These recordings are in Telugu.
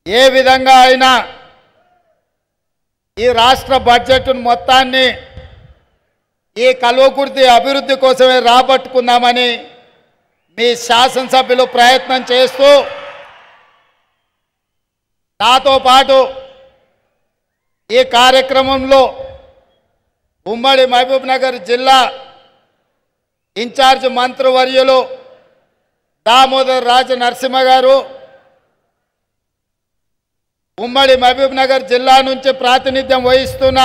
ఏ విధంగా అయినా ఈ రాష్ట్ర బడ్జెట్ మొత్తాన్ని ఈ కల్వకుర్తి అభివృద్ధి కోసమే రాబట్టుకుందామని మీ శాసనసభ్యులు ప్రయత్నం చేస్తూ నాతో పాటు ఈ కార్యక్రమంలో ఉమ్మడి మహబూబ్ నగర్ జిల్లా ఇన్ఛార్జ్ మంత్రివర్యులు దామోదర్ రాజ నరసింహ గారు, ఉమ్మడి మహబూబ్ నగర్ జిల్లా నుంచి ప్రాతినిధ్యం వహిస్తున్న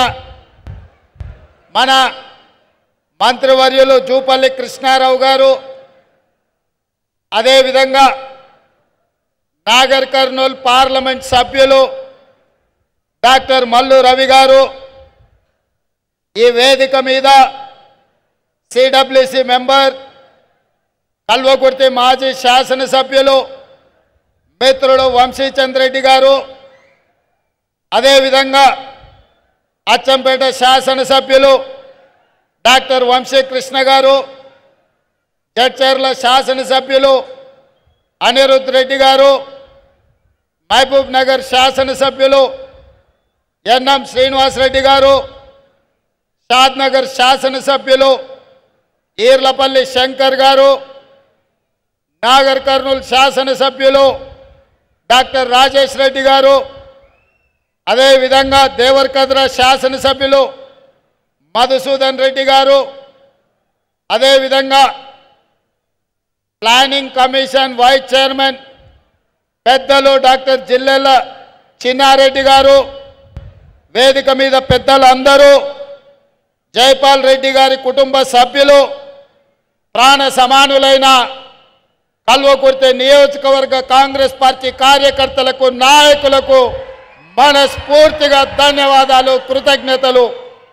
మన మంత్రివర్యులు జూపల్లి కృష్ణారావు గారు, అదేవిధంగా నాగర్ కర్నూల్ పార్లమెంట్ సభ్యులు డాక్టర్ మల్లు రవి గారు, ఈ వేదిక మీద సిడబ్ల్యూసి మెంబర్ కల్వకుర్తి మాజీ శాసనసభ్యులు మిత్రుడు వంశీచంద్ర రెడ్డి గారు, అదేవిధంగా అచ్చంపేట శాసనసభ్యులు డాక్టర్ వంశీకృష్ణ గారు, జడ్చర్ల శాసనసభ్యులు అనిరుద్ రెడ్డి గారు, మహబూబ్ నగర్ శాసనసభ్యులు ఎన్ఎం శ్రీనివాసరెడ్డి గారు, షాద్నగర్ శాసనసభ్యులు ఈర్లపల్లి శంకర్ గారు, నాగర్ కర్నూల్ శాసనసభ్యులు డాక్టర్ రాజేష్ రెడ్డి గారు, అదేవిధంగా దేవరకద్ర శాసనసభ్యులు మధుసూదన్ రెడ్డి గారు, అదేవిధంగా ప్లానింగ్ కమిషన్ వైస్ చైర్మన్ పెద్దలు డాక్టర్ జిల్లెల చిన్నారెడ్డి గారు, వేదిక మీద పెద్దలు అందరూ, జైపాల్ రెడ్డి గారి కుటుంబ సభ్యులు, ప్రాణ సమానులైన కల్వకుర్తి నియోజకవర్గ కాంగ్రెస్ పార్టీ కార్యకర్తలకు, నాయకులకు మనస్ఫూర్తిగా ధన్యవాదాలు, కృతజ్ఞతలు.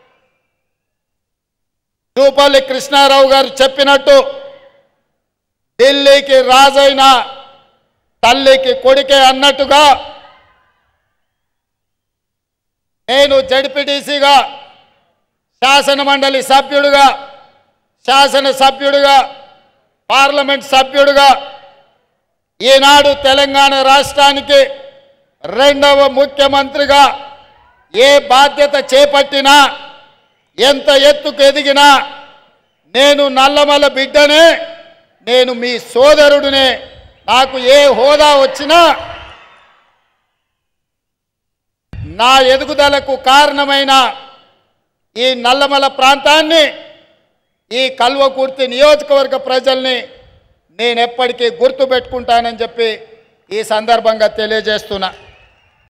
జూపల్లి కృష్ణారావు గారు చెప్పినట్టు ఢిల్లీకి రాజైన తల్లికి కొడుకే అన్నట్టుగా నేను జడ్పీటీసీగా, శాసనమండలి సభ్యుడిగా, శాసనసభ్యుడిగా, పార్లమెంట్ సభ్యుడిగా ఈనాడు తెలంగాణ రాష్ట్రానికి రెండవ ముఖ్యమంత్రిగా ఏ బాధ్యత చేపట్టినా, ఎంత ఎత్తుకు ఎదిగినా నేను నల్లమల బిడ్డనే, నేను మీ సోదరుడినే. నాకు ఏ హోదా వచ్చినా నా ఎదుగుదలకు కారణమైన ఈ నల్లమల ప్రాంతాన్ని, ఈ కల్వకుర్తి నియోజకవర్గ ప్రజల్ని నేను ఎప్పటికీ గుర్తుపెట్టుకుంటానని చెప్పి ఈ సందర్భంగా తెలియజేస్తున్నా.